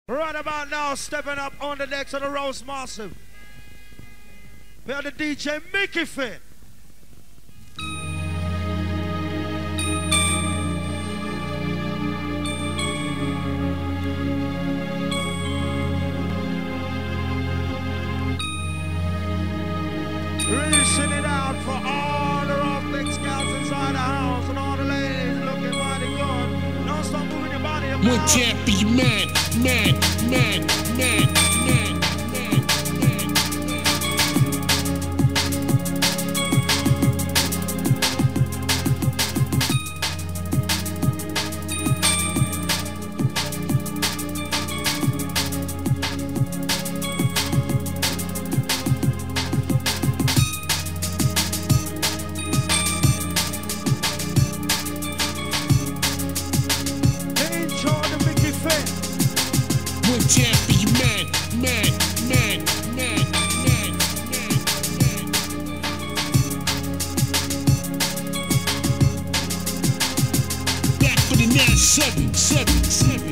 Right about now, stepping up on the decks of the Rose Massive. We have the DJ Mickey Finn. Releasing it out for all the rock big scouts inside the house and all the ladies looking mighty good. Don't stop moving your body about. One champion man. Back for the 9-7.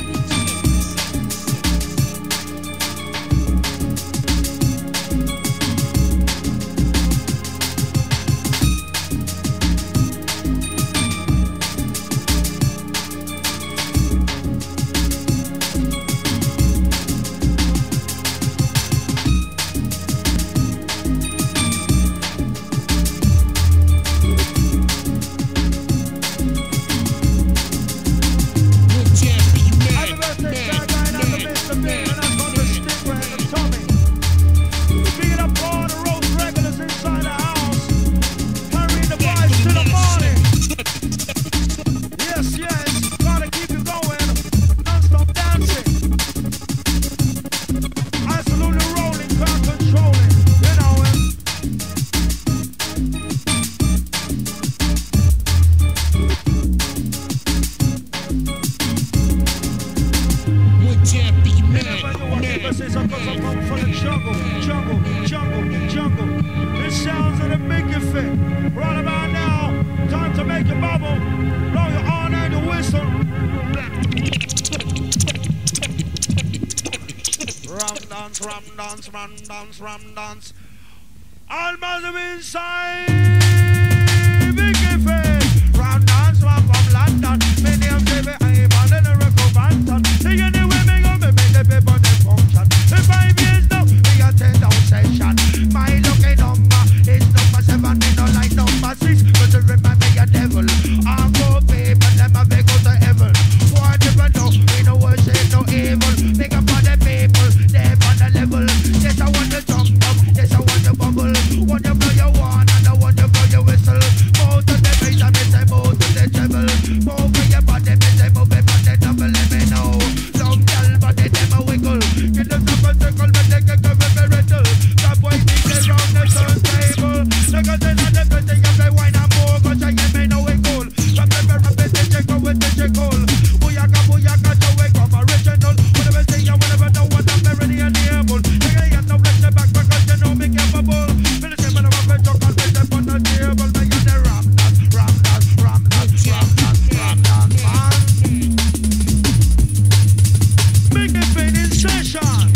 Jungle. This sounds of the Mickey Finn. Right about now, time to make a bubble. Blow your horn and your whistle. Ram dance. All massive inside Mickey Finn. Ram dance from London. Many of them I am on the record bantan. They get the women go make the people they function. In 5 years now, we attend our session. My lucky number is number 7. Me no like number 6, but to remind me a devil. I go people, them a beg go to heaven. Boy, never know, we no worship no evil. Make up for the people, they on the level. Yes, I want to jump up, yes, I want to bubble. Want to blow your horn and I want to blow your whistle. Move to the bass and me say move to the treble. Move with your body, me say move it on the double. Let me know, some girl body them a wiggle. Get them up and circle, but they can come with a riddle. That boy think they round the turntable. Look at this and everything if they wine and move. Cause I get me no it cool. Rap it, they check out with the check all. Booyaka, to wake up original. Whatever say you whatever know what I'm ready and able. You ain't got no flex back because you know me capable. Finish him and I'm a talk and put them on the table. Make it the ram dance, man. Make it fit in session.